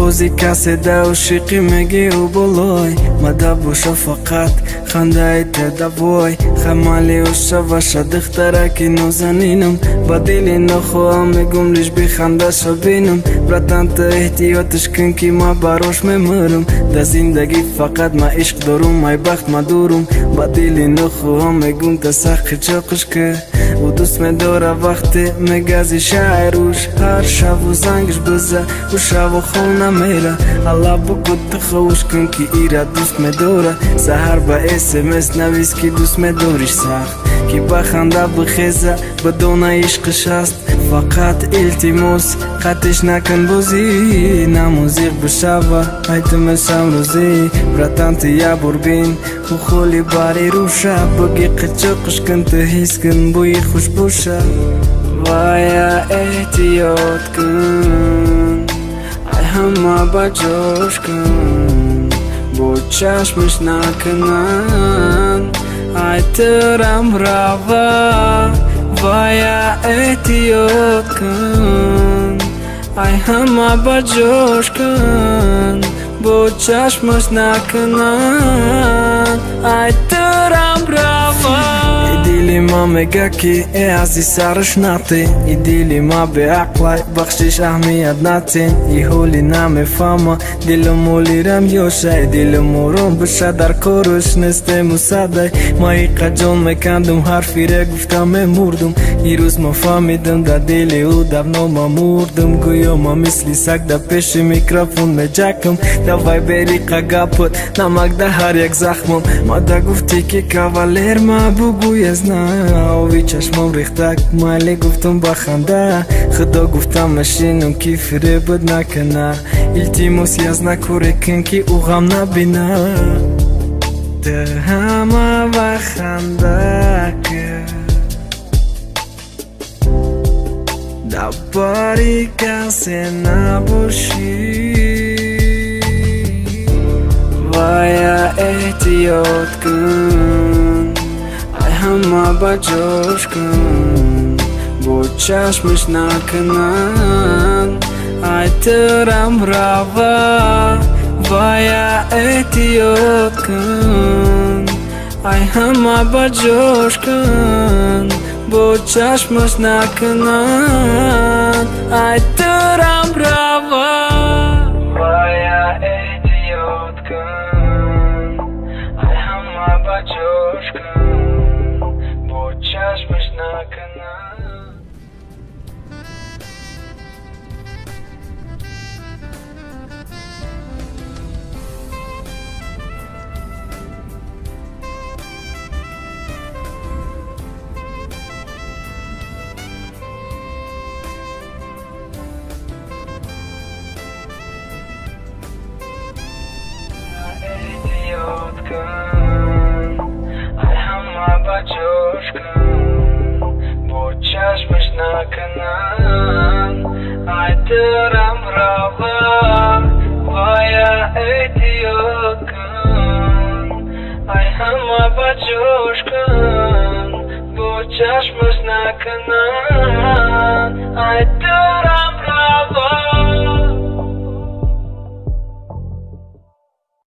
موزیکا صدا و شیقی میگی و بلای مدب و شفقت خنده تدوای خمالی و شوش دخترکی نوزنینم با دلی نخواهم میگم لیش بی خنده شبینم براتن تا احتیاطش کن که ما باروش میمرم در زندگی فقط ما عشق دارم مای بخت ما دورم با دلی نخواهم میگم تا سخی چاقش که و دوست میداره وقتی میگازی شعروش هر شب و زنگش بزه و شب و خونه میره الله بگو خوش کن که ایره دوست میداره سهر با SMS نویس که دوست میداریش سخت که بخنده بخیزه بدون عشقش هست فقط التماس قطعش نکن بازی نه موزیق بشوه ایتمشم روزی براتن تیا بربین و خولی باری روشه بگی قچقش کن تحیز کن بوی خوش باشه وایا احتیاط کن ای همه با جوش کن با چشمش نکنن ای ترم روه وایا احتیاط کن ای همه با جوش کن با چشمش نکنن ای ترم روه دیلی ما میگه که ای عزیز سرش نتی ای دیلی ما به عقلای بخشش اهمیت نتین ای حولی نمیفهمه دیلم مولیرم یوشه دیلم مورم بشه در کارش نسته مصده ما ای قجان میکندم حرفی را گفتم میمردم ای روز ما فهمیدم در دیلی او دبنا ما مردم گویا ما مثلی سگ در پیش میکروفون میجکم دوای بری قگپت نمک در هر یک زخمم ما دا گفتی که کاولر ما بگوی از نه چشمم ریختک مالی گفتم بخنده خدا گفتم مشینم که فریبت نکنه التماسی از نکوره کن که او غم نبینه ده همه بخنده که دباری کسی نباشی وایا احتیاط کن ای همه با جوش کن با چشمش نکنن ای ترم روه وایا احتیاط کن ای همه با جوش کن با چشمش نکنن ای ترم روه وایا احتیاط کن ای همه با جوش کن با چشمش نکنن ای همه با جوش کن با چشمش نکنن ای ترم روه وایا احتیاط کن ای همه با جوش کن با چشمش نکنن ای ترم